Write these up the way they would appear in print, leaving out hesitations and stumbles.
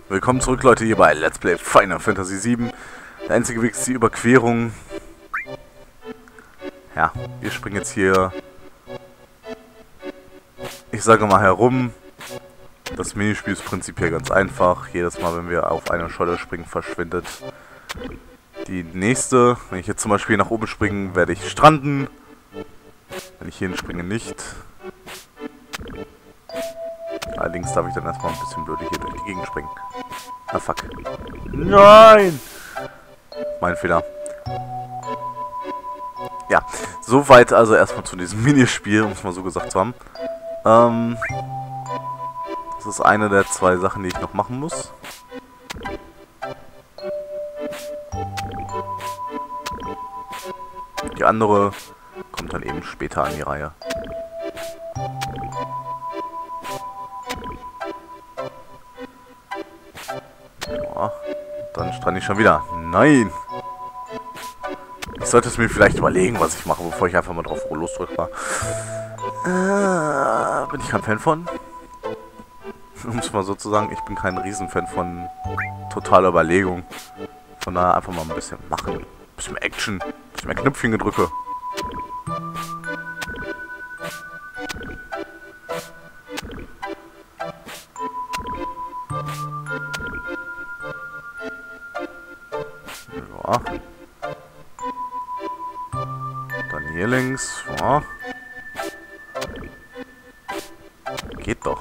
Willkommen zurück, Leute, hier bei Let's Play Final Fantasy VII. Der einzige Weg ist die Überquerung. Ja, wir springen jetzt hier, ich sage mal, herum. Das Minispiel ist prinzipiell ganz einfach. Jedes Mal, wenn wir auf eine Scholle springen, verschwindet die nächste. Wenn ich jetzt zum Beispiel nach oben springe, werde ich stranden. Wenn ich hier springe, nicht. Allerdings darf ich dann erstmal ein bisschen blöd hier durch die Gegend springen. Ah, fuck. Nein! Mein Fehler. Ja, soweit also erstmal zu diesem Minispiel, um es mal so gesagt zu haben. Das ist eine der zwei Sachen, die ich noch machen muss. Die andere kommt dann eben später an die Reihe. Ja, dann strand ich schon wieder. Nein! Ich sollte es mir vielleicht überlegen, was ich mache, bevor ich einfach mal drauf losdrücke. Bin ich kein Fan von. Um es mal so zu sagen, ich bin kein Riesenfan von totaler Überlegung. Von daher einfach mal ein bisschen machen. Ein bisschen mehr Action. Ein bisschen mehr Knöpfchengedrücke. Ja. Dann hier links. Ja. Geht doch.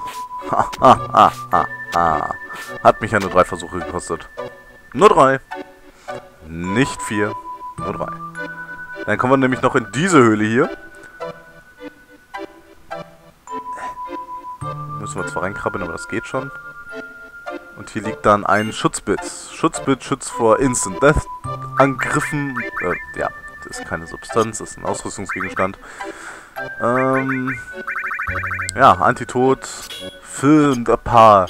Hat mich ja nur 3 Versuche gekostet. Nur 3. Nicht 4. Nur 3. Dann kommen wir nämlich noch in diese Höhle hier. Müssen wir zwar reinkrabbeln, aber das geht schon. Und hier liegt dann ein Schutzbit. Schutzbit schützt vor Instant Death Angriffen. Ja, das ist keine Substanz, das ist ein Ausrüstungsgegenstand. Ja, Antitod, filmt ein paar.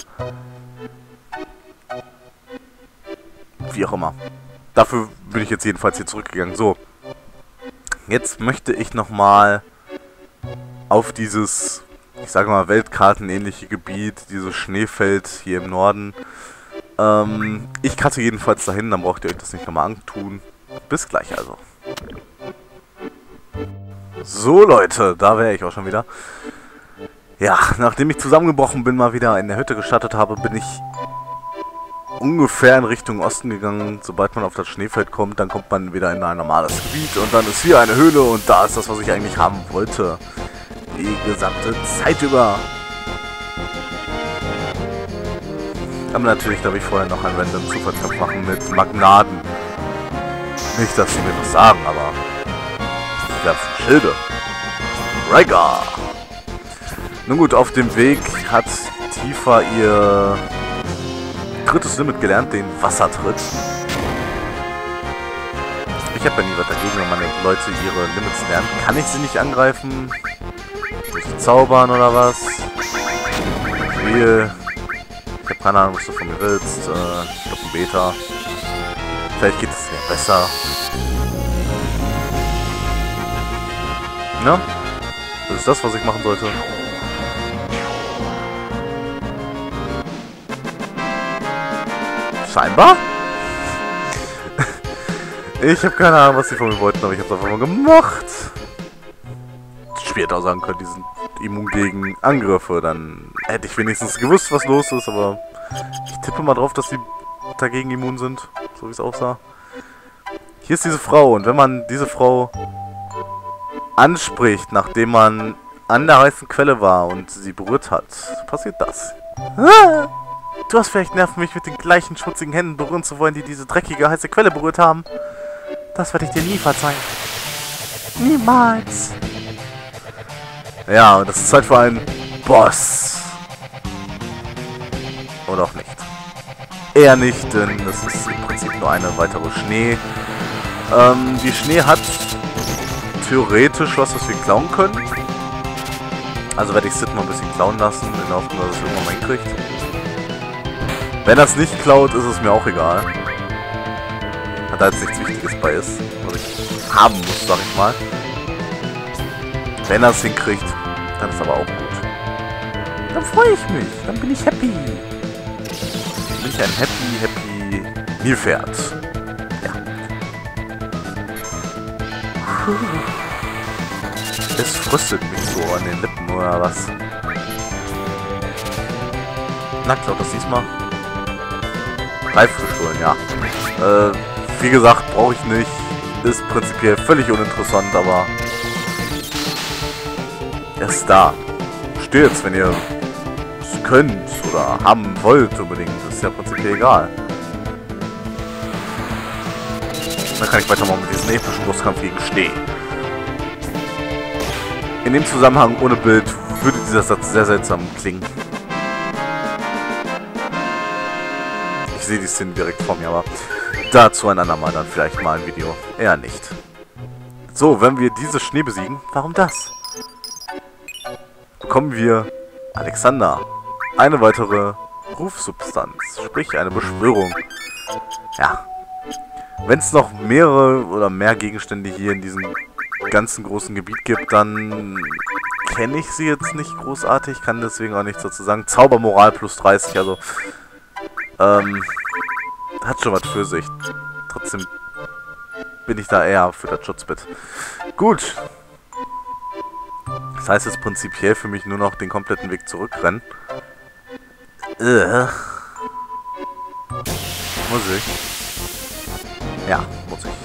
Wie auch immer. Dafür bin ich jetzt jedenfalls hier zurückgegangen. So. Jetzt möchte ich nochmal auf dieses, ich sage mal, Weltkartenähnliche Gebiet, dieses Schneefeld hier im Norden. Ich cutte jedenfalls dahin, dann braucht ihr euch das nicht nochmal antun. Bis gleich also. So Leute, da wäre ich auch schon wieder. Ja, nachdem ich zusammengebrochen bin, mal wieder in der Hütte gestattet habe, bin ich ungefähr in Richtung Osten gegangen. Sobald man auf das Schneefeld kommt, dann kommt man wieder in ein normales Gebiet und dann ist hier eine Höhle und da ist das, was ich eigentlich haben wollte. Die gesamte Zeit über. Aber natürlich darf ich vorher noch einen random Zufallskampf machen mit Magnaden. Nicht, dass sie mir was sagen, aber die werfen Schilde. Rhaegar! Nun gut, auf dem Weg hat Tifa ihr drittes Limit gelernt, den Wassertritt. Ich habe ja nie was dagegen, wenn meine Leute ihre Limits lernen. Kann ich sie nicht angreifen? Durch zaubern oder was? Ich habe keine Ahnung, was du von mir willst. Ich glaube ein Beta. Vielleicht geht es ja besser. Ne? Das ist das, was ich machen sollte. Scheinbar? Ich habe keine Ahnung, was sie von mir wollten, aber ich habe es einfach mal gemacht. Später sagen können, die sind immun gegen Angriffe. Dann hätte ich wenigstens gewusst, was los ist, aber ich tippe mal drauf, dass sie dagegen immun sind, so wie es aussah. Hier ist diese Frau und wenn man diese Frau anspricht, nachdem man an der heißen Quelle war und sie berührt hat, passiert das. Du hast vielleicht Nerven, mich mit den gleichen schmutzigen Händen berühren zu wollen, die diese dreckige, heiße Quelle berührt haben. Das werde ich dir nie verzeihen. Niemals. Ja, und das ist Zeit für einen Boss. Oder auch nicht. Eher nicht, denn das ist im Prinzip nur eine weitere Schnee. Die Schnee hat theoretisch was wir klauen können. Also werde ich Sid mal ein bisschen klauen lassen, in der Hoffnung, dass es irgendwann mal hinkriegt. Wenn er es nicht klaut, ist es mir auch egal. Hat da jetzt nichts Wichtiges bei ist, was ich haben muss, sag ich mal. Wenn er es hinkriegt, dann ist aber auch gut. Dann freue ich mich, dann bin ich happy. Bin endlich ein Happy Nilpferd. Ja. Es fröstet mich so an den Lippen, oder was? Na, klaut das diesmal? Reif gestohlen, ja. Wie gesagt, brauche ich nicht. Ist prinzipiell völlig uninteressant, aber er ist da. Steht's, wenn ihr es könnt oder haben wollt unbedingt. Das ist ja prinzipiell egal. Dann kann ich weitermachen mit diesem epischen Bosskampf gegen Schnee. In dem Zusammenhang ohne Bild würde dieser Satz sehr seltsam klingen. Ich sehe die Szene direkt vor mir, aber dazu ein andermal dann vielleicht mal ein Video. Eher nicht. So, wenn wir diese Schnee besiegen, warum das? Bekommen wir Alexander. Eine weitere Rufsubstanz, sprich eine Beschwörung. Ja. Wenn es noch mehrere oder mehr Gegenstände hier in diesem ganzen großen Gebiet gibt, dann kenne ich sie jetzt nicht großartig, kann deswegen auch nichts dazu sagen. Zaubermoral plus 30, also hat schon was für sich. Trotzdem bin ich da eher für das Schutzbett. Gut. Das heißt jetzt prinzipiell für mich nur noch den kompletten Weg zurückrennen. Muss ich? Ja, muss ich.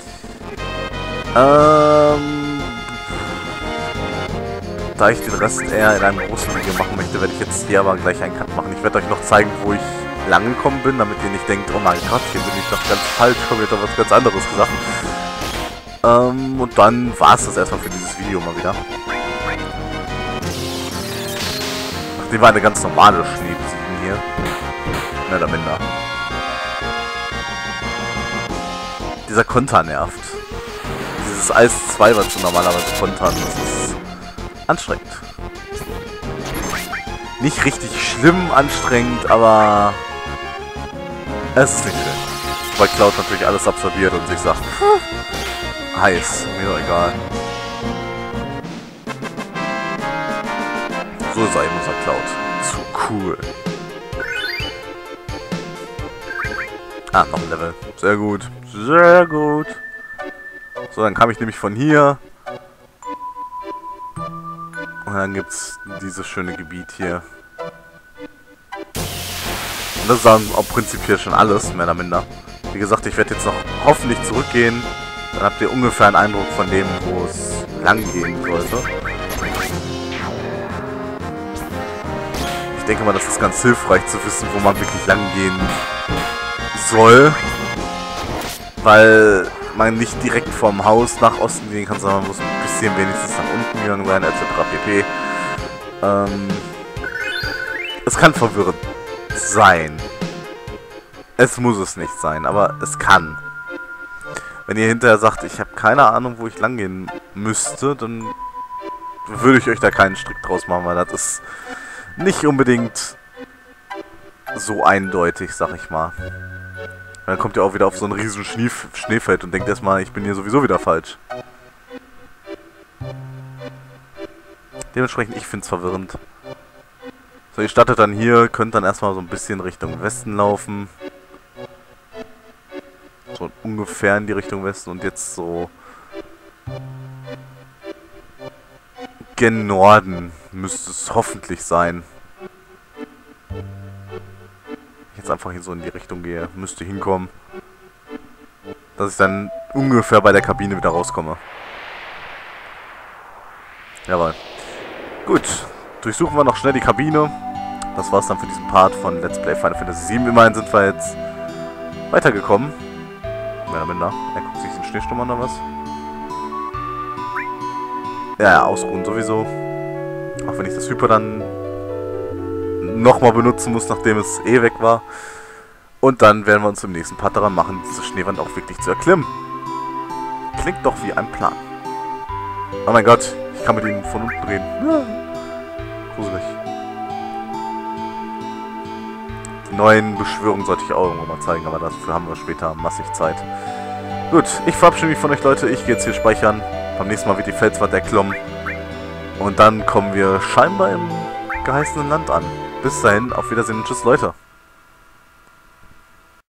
Da ich den Rest eher in einem großen Video machen möchte, werde ich jetzt hier aber gleich einen Cut machen. Ich werde euch noch zeigen, wo ich lang gekommen bin, damit ihr nicht denkt, oh mein Gott, hier bin ich doch ganz falsch, habe ich doch was ganz anderes gesagt. Und dann war es das erstmal für dieses Video mal wieder. Nachdem wir eine ganz normale Schnee besiegen hier. Mehr oder minder. Dieser Konter nervt. Dieses Eis 2, was du normalerweise kontern, das ist anstrengend. Nicht richtig schlimm anstrengend, aber es ist nicht schön. Weil Cloud natürlich alles absorbiert und sich sagt, heiß, mir doch egal. So ist er eben unser Cloud. Zu cool. Ah, noch ein Level. Sehr gut. Sehr gut. So, dann kam ich nämlich von hier. Und dann gibt's dieses schöne Gebiet hier. Und das ist dann auch prinzipiell schon alles, mehr oder minder. Wie gesagt, ich werde jetzt noch hoffentlich zurückgehen. Dann habt ihr ungefähr einen Eindruck von dem, wo es lang gehen sollte. Ich denke mal, das ist ganz hilfreich zu wissen, wo man wirklich lang gehen soll. Weil man nicht direkt vom Haus nach Osten gehen kann, sondern man muss ein bisschen wenigstens nach unten gegangen sein, etc. pp. Es kann verwirrend sein. Es muss es nicht sein, aber es kann. Wenn ihr hinterher sagt, ich habe keine Ahnung, wo ich lang gehen müsste, dann würde ich euch da keinen Strick draus machen, weil das ist nicht unbedingt so eindeutig, sag ich mal. Dann kommt ihr auch wieder auf so ein riesen Schneefeld und denkt erstmal, ich bin hier sowieso wieder falsch. Dementsprechend, ich finde es verwirrend. So, ihr startet dann hier, könnt dann erstmal so ein bisschen Richtung Westen laufen. So ungefähr in die Richtung Westen und jetzt so gen Norden müsste es hoffentlich sein. Jetzt einfach hier so in die Richtung gehe, müsste hinkommen, dass ich dann ungefähr bei der Kabine wieder rauskomme. Jawohl. Gut, durchsuchen wir noch schnell die Kabine. Das war's dann für diesen Part von Let's Play Final Fantasy VII. Immerhin sind wir jetzt weitergekommen. Mehr oder minder. Er guckt sich den Schneesturm an oder was? Ja, ausruhen sowieso. Auch wenn ich das Hyper dann nochmal benutzen muss, nachdem es eh weg war. Und dann werden wir uns im nächsten Part daran machen, diese Schneewand auch wirklich zu erklimmen. Klingt doch wie ein Plan. Oh mein Gott, ich kann mit ihnen von unten reden. Ja. Gruselig. Die neuen Beschwörungen sollte ich auch irgendwann mal zeigen, aber dafür haben wir später massig Zeit. Gut, ich verabschiede mich von euch, Leute. Ich gehe jetzt hier speichern. Beim nächsten Mal wird die Felswand erklommen. Und dann kommen wir scheinbar im geheißenen Land an. Bis dahin, auf Wiedersehen und tschüss, Leute.